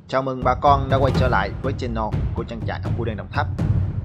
Chào mừng bà con đã quay trở lại với channel của trang trại ốc bươu đen Đồng Tháp.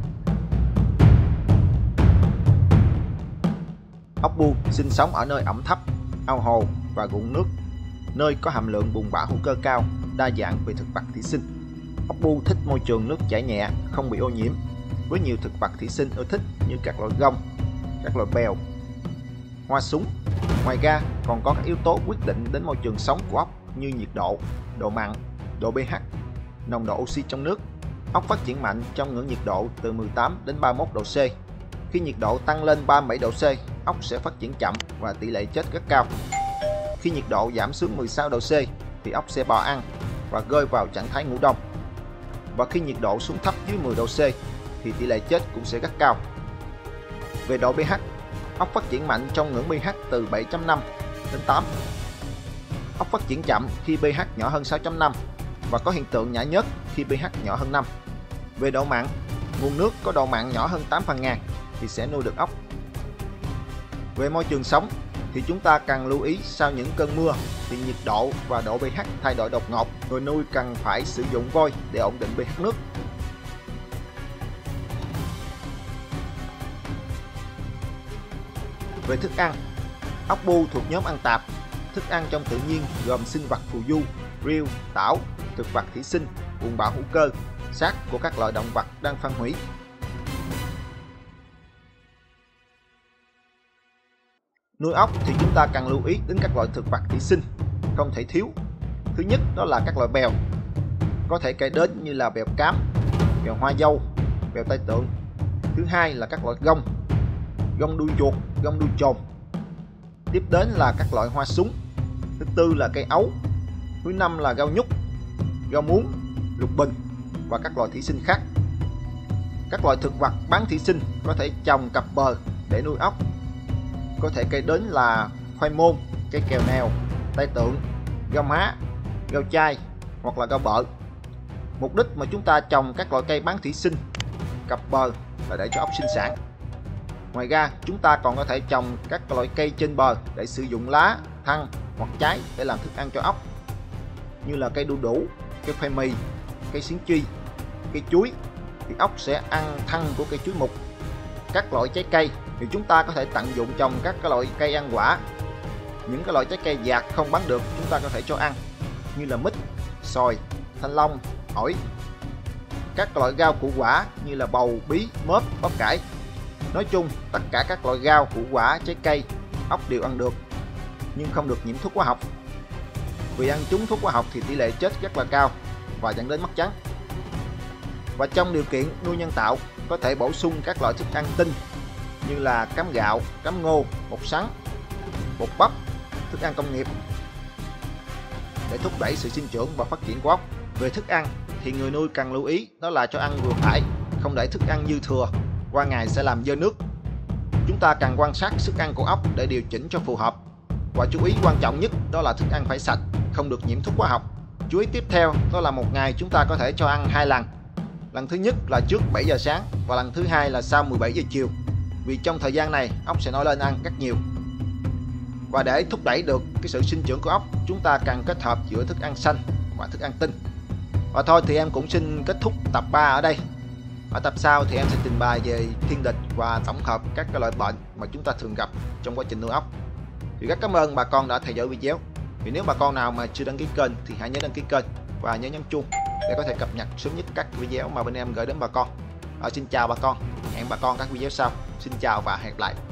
Ốc bươu sinh sống ở nơi ẩm thấp, ao hồ và ruộng nước, nơi có hàm lượng bùn bã hữu cơ cao, đa dạng về thực vật thủy sinh. Ốc bươu thích môi trường nước chảy nhẹ, không bị ô nhiễm, với nhiều thực vật thủy sinh ưa thích như các loại gông, các loại bèo, hoa súng. Ngoài ra còn có các yếu tố quyết định đến môi trường sống của ốc như nhiệt độ, độ mặn, độ pH, nồng độ oxy trong nước. Ốc phát triển mạnh trong ngưỡng nhiệt độ từ 18 đến 31 độ C. Khi nhiệt độ tăng lên 37 độ C, ốc sẽ phát triển chậm và tỷ lệ chết rất cao. Khi nhiệt độ giảm xuống 16 độ C thì ốc sẽ bỏ ăn và rơi vào trạng thái ngủ đông. Và khi nhiệt độ xuống thấp dưới 10 độ C thì tỷ lệ chết cũng sẽ rất cao. Về độ pH, ốc phát triển mạnh trong ngưỡng pH từ 7.5 đến 8. Ốc phát triển chậm khi pH nhỏ hơn 6.5 và có hiện tượng nhả nhớt khi pH nhỏ hơn 5. Về độ mặn, nguồn nước có độ mặn nhỏ hơn 8 phần ngàn thì sẽ nuôi được ốc. Về môi trường sống thì chúng ta cần lưu ý sau những cơn mưa thì nhiệt độ và độ pH thay đổi đột ngột, người nuôi cần phải sử dụng vôi để ổn định pH nước. Về thức ăn, ốc bươu thuộc nhóm ăn tạp. Thức ăn trong tự nhiên gồm sinh vật phù du, rêu, tảo, thực vật thủy sinh, bùn bã hữu cơ, xác của các loại động vật đang phân hủy. Nuôi ốc thì chúng ta cần lưu ý đến các loại thực vật thủy sinh không thể thiếu. Thứ nhất đó là các loại bèo, có thể kể đến như là bèo cám, bèo hoa dâu, bèo tai tượng. Thứ hai là các loại gông, gông đuôi chuột, gông đuôi chồn. Tiếp đến là các loại hoa súng. Thứ tư là cây ấu. Thứ năm là rau nhút, rau muống, lục bình và các loại thủy sinh khác. Các loại thực vật bán thủy sinh có thể trồng cặp bờ để nuôi ốc. Có thể kể đến là khoai môn, cây kèo nèo, tai tượng, rau má, rau chai hoặc là rau bợ. Mục đích mà chúng ta trồng các loại cây bán thủy sinh cặp bờ là để cho ốc sinh sản. Ngoài ra chúng ta còn có thể trồng các loại cây trên bờ để sử dụng lá, thân hoặc trái để làm thức ăn cho ốc, như là cây đu đủ, cây khoai mì, cây xiến chi, cây chuối thì ốc sẽ ăn thân của cây chuối mục. Các loại trái cây thì chúng ta có thể tận dụng trồng các loại cây ăn quả. Những cái loại trái cây dạt không bán được chúng ta có thể cho ăn, như là mít, xoài, thanh long, ổi. Các loại rau củ quả như là bầu, bí, mớp, bắp cải. Nói chung tất cả các loại rau củ quả, trái cây ốc đều ăn được, nhưng không được nhiễm thuốc hóa học. Vì ăn trúng thuốc hóa học thì tỷ lệ chết rất là cao và dẫn đến mất trắng. Và trong điều kiện nuôi nhân tạo có thể bổ sung các loại thức ăn tinh như là cám gạo, cám ngô, bột sắn, bột bắp, thức ăn công nghiệp để thúc đẩy sự sinh trưởng và phát triển của ốc. Về thức ăn thì người nuôi cần lưu ý đó là cho ăn vừa phải, không để thức ăn dư thừa, qua ngày sẽ làm dơ nước. Chúng ta cần quan sát sức ăn của ốc để điều chỉnh cho phù hợp. Và chú ý quan trọng nhất đó là thức ăn phải sạch, không được nhiễm thuốc hóa học. Chú ý tiếp theo đó là một ngày chúng ta có thể cho ăn 2 lần. Lần thứ nhất là trước 7 giờ sáng và lần thứ hai là sau 17 giờ chiều. Vì trong thời gian này ốc sẽ nổi lên ăn rất nhiều. Và để thúc đẩy được cái sự sinh trưởng của ốc, chúng ta cần kết hợp giữa thức ăn xanh và thức ăn tinh. Và thôi thì em cũng xin kết thúc tập 3 ở đây. Ở tập sau thì em sẽ trình bày về thiên địch và tổng hợp các cái loại bệnh mà chúng ta thường gặp trong quá trình nuôi ốc. Thì rất cảm ơn bà con đã theo dõi video. Vì nếu bà con nào mà chưa đăng ký kênh thì hãy nhớ đăng ký kênh và nhớ nhấn chuông để có thể cập nhật sớm nhất các video mà bên em gửi đến bà con. Xin chào bà con, hẹn bà con các video sau. Xin chào và hẹn gặp lại.